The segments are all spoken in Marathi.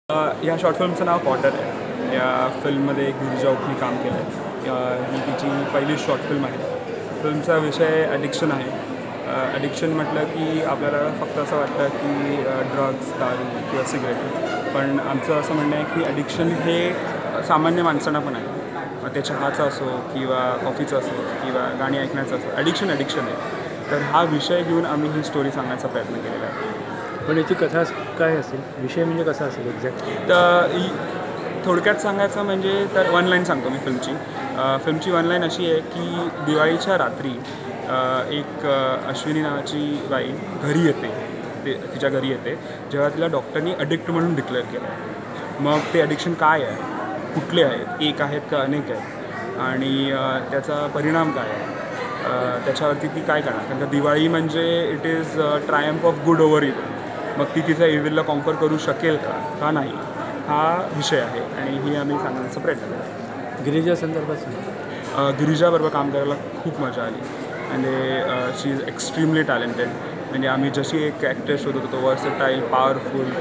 या शॉर्ट फिल्मचं नाव कॉटर आहे. या फिल्ममध्ये गिरिजा उपनी काम केलं आहे. ही तिची पहिली शॉर्ट फिल्म आहे. फिल्मचा विषय ॲडिक्शन आहे. ॲडिक्शन म्हटलं की आपल्याला फक्त असं वाटतं की ड्रग्स, दारू किंवा सिगरेट. पण आमचं असं म्हणणं आहे की ॲडिक्शन हे सामान्य माणसांना पण आहे. ते चहाचं असो किंवा कॉफीचं असो किंवा गाणी ऐकण्याचं असो, ॲडिक्शन आहे. तर हा विषय घेऊन आम्ही ही स्टोरी सांगण्याचा प्रयत्न केलेला आहे. पण याची कथा काय असेल, विषय म्हणजे कसा असेल एक्झॅक्ट? तर थोडक्यात सांगायचं म्हणजे तर वन लाईन सांगतो मी फिल्मची वन लाईन अशी आहे की दिवाळीच्या रात्री एक अश्विनी नावाची बाई घरी येते. तिच्या घरी येते जेव्हा तिला डॉक्टरनी अडिक्ट म्हणून डिक्लेअर केलं. मग ते ॲडिक्शन काय आहे, कुठले आहेत, एक आहेत का अनेक आहेत, आणि त्याचा परिणाम काय आहे, त्याच्यावरती ती काय करणार. कारण का दिवाळी म्हणजे it is triumph of good over evil. मग ती तिचा इव्हिलला कॉन्कर करू शकेल का नाही, हा विषय आहे आणि ही आम्ही सांगण्याचा प्रयत्न केला. गिरिजा संदर्भात गिरिजाबरोबर काम करायला खूप मजा आली. म्हणजे शी इज एक्स्ट्रीमली टॅलेंटेड. म्हणजे आम्ही जशी एक ॲक्ट्रेस शोधत होतो, वर्सटाईल, पॉवरफुल,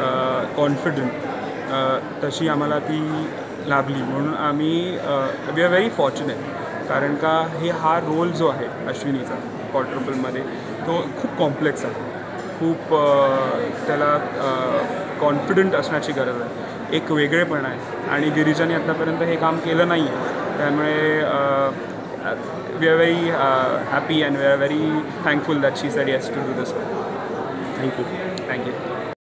कॉन्फिडंट, तशी आम्हाला ती लाभली. म्हणून आम्ही वी आर व्हेरी फॉर्च्युनेट. कारण का हा रोल जो आहे अश्विनीचा क्वार्टर फिल्ममध्ये तो खूप कॉम्प्लेक्स आहे. खूप त्याला कॉन्फिडंट असण्याची गरज आहे. एक वेगळेपण आहे आणि गिरिजाने आत्तापर्यंत हे काम केलं नाही आहे. त्यामुळे we are very happy and we are very thankful that she said yes to do this. Thank you. Thank you.